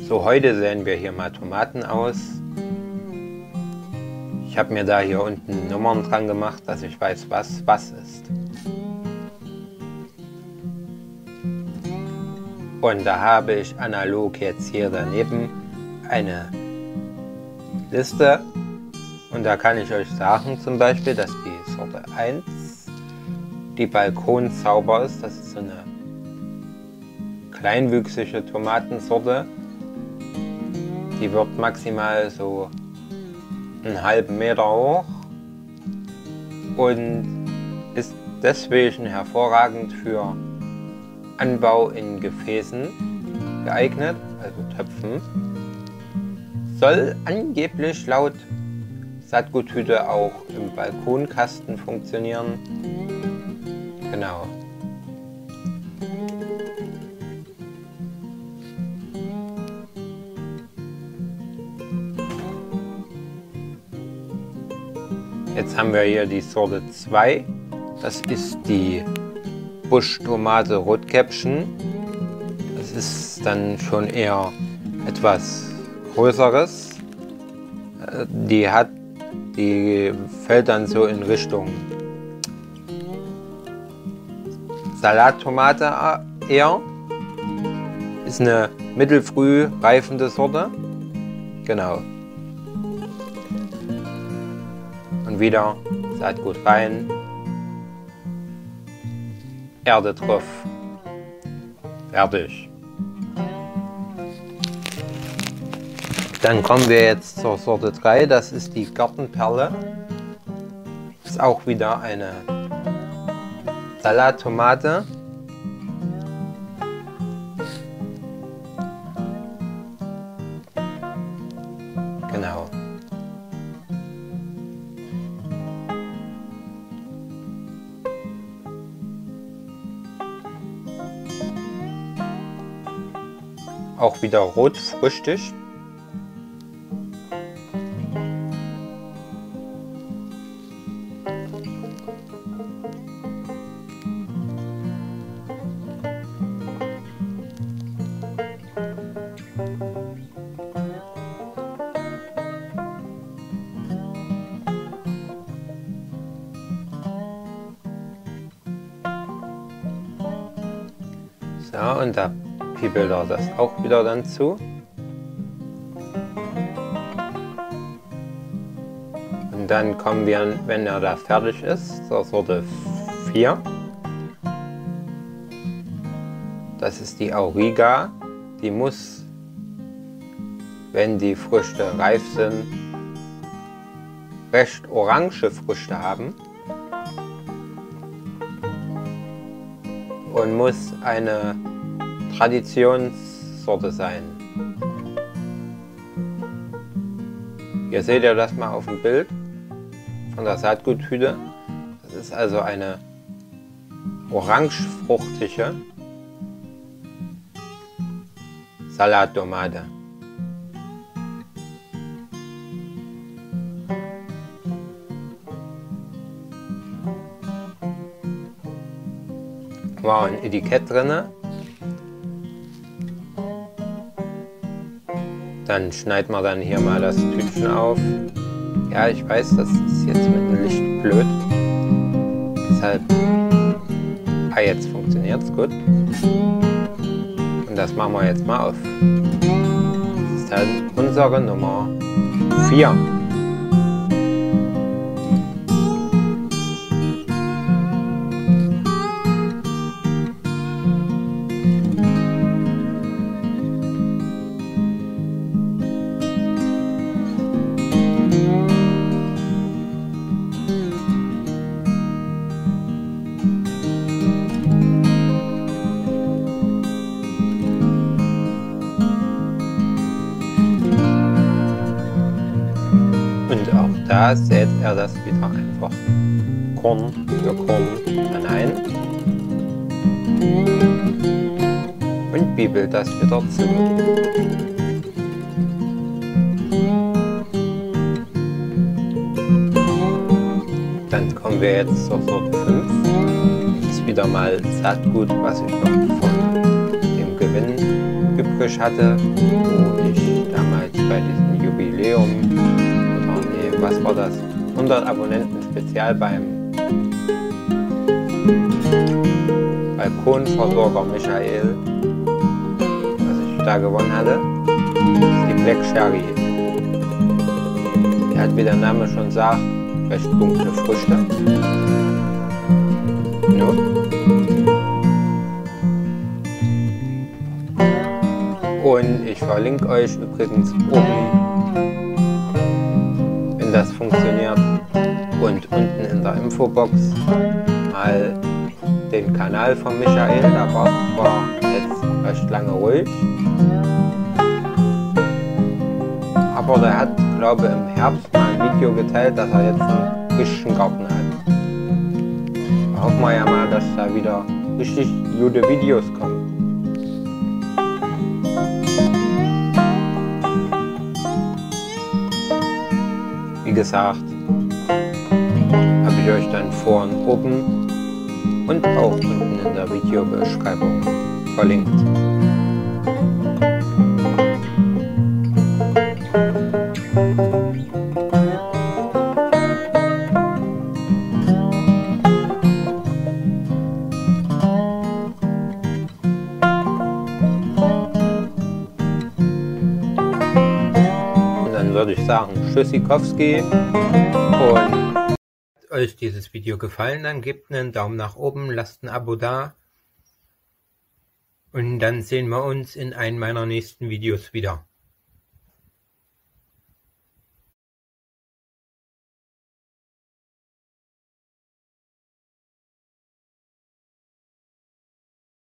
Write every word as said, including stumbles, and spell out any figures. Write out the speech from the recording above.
So, heute sehen wir hier mal Tomaten aus. Ich habe mir da hier unten Nummern dran gemacht, dass ich weiß, was was ist. Und da habe ich analog jetzt hier daneben eine Liste. Und da kann ich euch sagen zum Beispiel, dass die Sorte eins die Balkonzauber ist. Das ist so eine kleinwüchsige Tomatensorte. Die wird maximal so einen halben Meter hoch und ist deswegen hervorragend für Anbau in Gefäßen geeignet, also Töpfen. Soll angeblich laut Saatguthüte auch im Balkonkasten funktionieren. Genau. Jetzt haben wir hier die Sorte zwei. Das ist die Buschtomate Rotkäppchen. Das ist dann schon eher etwas Größeres. Die hat, die fällt dann so in Richtung Salattomate eher. Ist eine mittelfrüh reifende Sorte. Genau. Und wieder Saatgut rein, Erde drauf, fertig. Dann kommen wir jetzt zur Sorte drei, das ist die Gartenperle. Ist auch wieder eine Salattomate. Genau. Auch wieder rotfrüchtig. So, und da piebelt er das auch wieder dann zu. Und dann kommen wir, wenn er da fertig ist, zur Sorte vier. Das ist die Auriga. Die muss, wenn die Früchte reif sind, recht orange Früchte haben. Und muss eine Traditionssorte sein. Hier seht ihr das mal auf dem Bild von der Saatguthüte. Das ist also eine orangefruchtige Salattomate. War ein Etikett drin. Dann schneiden wir dann hier mal das Tütchen auf. Ja, ich weiß, das ist jetzt mit dem Licht blöd. Deshalb, ah, jetzt funktioniert es gut. Und das machen wir jetzt mal auf. Das ist dann unsere Nummer vier. Und auch da sät er das wieder einfach Korn für Korn dann ein und biebelt das wieder zu. Dann kommen wir jetzt zur Sorte fünf. Das ist wieder mal Saatgut, was ich noch von dem Gewinn übrig euch hatte, wo ich damals bei diesem Jubiläum, oder nee, was war das, hundert Abonnenten Spezial beim Balkonversorger Michael, was ich da gewonnen hatte, ist die Black Cherry. Die hat, wie der Name schon sagt, recht dunkle Früchte. No. Und ich verlinke euch übrigens oben, wenn das funktioniert, und unten in der Infobox mal den Kanal von Michael. Da war zwar jetzt recht lange ruhig, aber der hat, glaube ich, im Herbst mal ein Video geteilt, dass er jetzt einen frischen Garten hat. Da hoffen wir ja mal, dass da wieder richtig gute Videos kommen. Wie gesagt, habe ich euch dann vorn oben und auch unten in der Videobeschreibung verlinkt. Würde ich sagen, Tschüssikowski, und hat euch dieses Video gefallen, dann gebt einen Daumen nach oben, lasst ein Abo da und dann sehen wir uns in einem meiner nächsten Videos wieder.